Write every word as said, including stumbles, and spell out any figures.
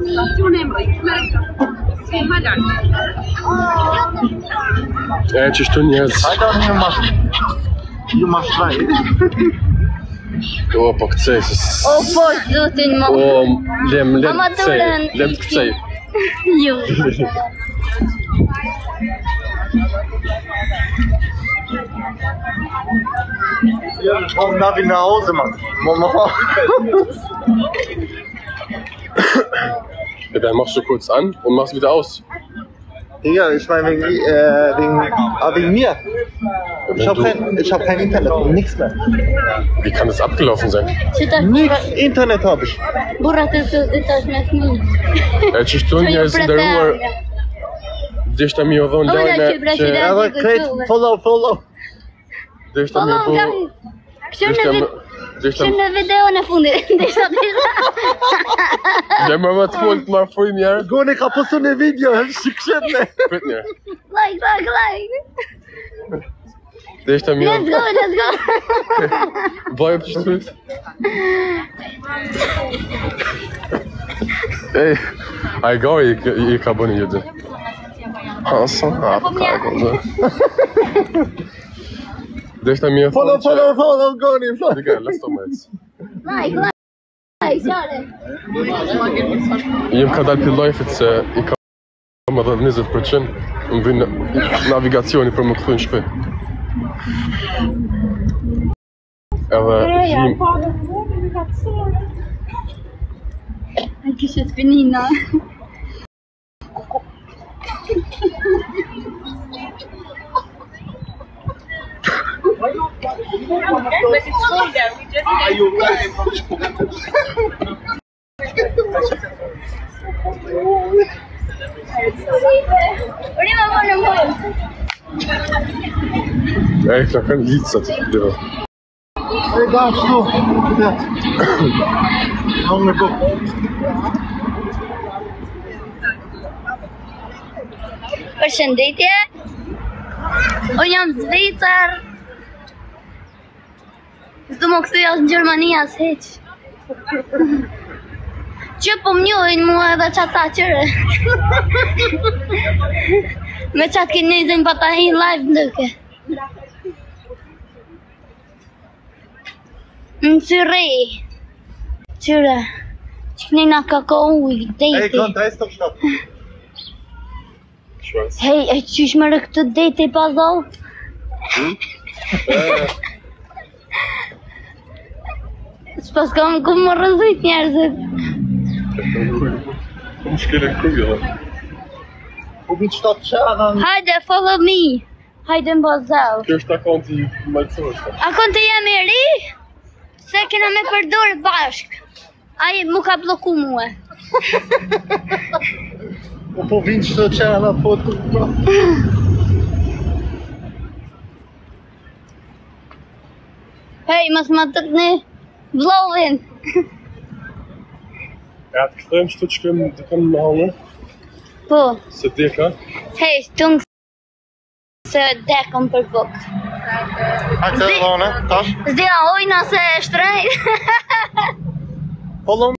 E, që shtu njerëz. Hajde unë ju mas... Ju mas shraj. O, po këcej, se... O, po, zotin mo. O, lem, lem këcej, lem këcej. Ju. Om naar wie naar Hause, man. Mama. Ja, dann machst du kurz an und machst wieder aus. Ja, ich meine wegen, äh, wegen, ah, wegen mir. Ich habe kein, ich hab kein Internet und nichts mehr. Wie kann das abgelaufen sein? Nichts Internet habe ich. Burra të të të shmesni. E, që shtu njerëz ndëruar, deshta mi o dhonë lajme që... Edhe krejt, follow, follow. Deshta mi o bo... Kështu në video në fundit. Deshta të Ja, më më të folët më afroj njerë. Goni ka postu në video, shikshet me. Prit njerë. Like, like, like. Deshta mi o... Let's go, let's go. Vajë për shtuit. Ej, a i gari i ka bëni jëtë. Hasa, hapa, hapa. Deshta mi o thonë Follow, follow, follow, goni. Dika, let's stop it. Like, like. Like, sorry. Jem ka dalë për life-it se i ka më dhe njëzet përqind më vinë navigacioni për më këthu në shpe. Edhe jim... A kishe të pinina. Prima voglio un Ej, ka kanë licat, dhe. Ej, da, shtu. Unë në buk. Përshëndetje. Unë jam Zvicer. S'du më këthuj as në Gjermani as heq. Që po m'njohin mua edhe qatë ta qëre. Me qatë kinezin pa ta hin live ndëke. Në cyre. Cyre. Që kënina ka ka uj, Ej, dejti. kon, daj stop shtat. Hej, e qysh më rë këtë dejti pa zau? S'pas kam ku më rëzit njerëzit. Më shkele kujë, dhe. U bitë shtat qana. Hajde, follow me. Hajde më bazau. Kjo është akonti Malsore, shta. Akonti jam i ri? Se kena me përdor bashk. Ai mu ka bloku mua. U po vinë qëtë qana foto. Hej, mas ma të këni vlovin. E atë këthejmë qëtu që kemë të kemë në halë, Po. se deka. Hej, shtung se dekëm për buk. Hajde, dhone, tash. Zdja ojna se shtrejt. Follow